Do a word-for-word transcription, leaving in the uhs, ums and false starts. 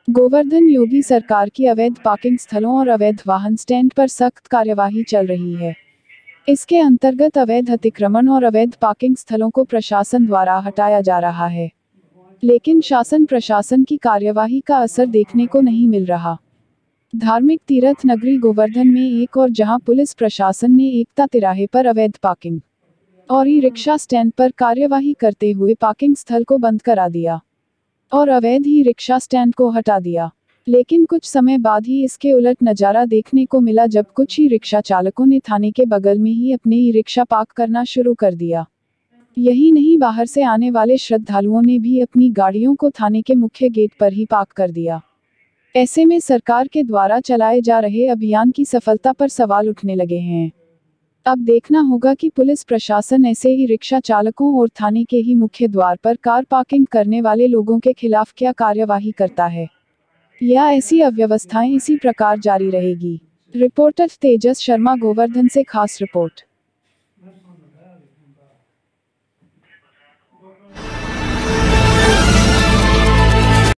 गोवर्धन योगी सरकार की अवैध पार्किंग स्थलों और अवैध वाहन स्टैंड पर सख्त कार्यवाही चल रही है। इसके अंतर्गत अवैध अतिक्रमण और अवैध पार्किंग स्थलों को प्रशासन द्वारा हटाया जा रहा है, लेकिन शासन प्रशासन की कार्यवाही का असर देखने को नहीं मिल रहा। धार्मिक तीर्थ नगरी गोवर्धन में एक और जहां पुलिस प्रशासन ने एकता तिराहे पर अवैध पार्किंग और ई रिक्शा स्टैंड पर कार्यवाही करते हुए पार्किंग स्थल को बंद करा दिया और अवैध ही रिक्शा स्टैंड को हटा दिया। लेकिन कुछ समय बाद ही इसके उलट नज़ारा देखने को मिला, जब कुछ ही रिक्शा चालकों ने थाने के बगल में ही अपने ई रिक्शा पार्क करना शुरू कर दिया। यही नहीं, बाहर से आने वाले श्रद्धालुओं ने भी अपनी गाड़ियों को थाने के मुख्य गेट पर ही पार्क कर दिया। ऐसे में सरकार के द्वारा चलाए जा रहे अभियान की सफलता पर सवाल उठने लगे हैं। अब देखना होगा कि पुलिस प्रशासन ऐसे ही रिक्शा चालकों और थाने के ही मुख्य द्वार पर कार पार्किंग करने वाले लोगों के खिलाफ क्या कार्यवाही करता है, या ऐसी अव्यवस्थाएं इसी प्रकार जारी रहेगी। रिपोर्टर तेजस शर्मा, गोवर्धन से खास रिपोर्ट।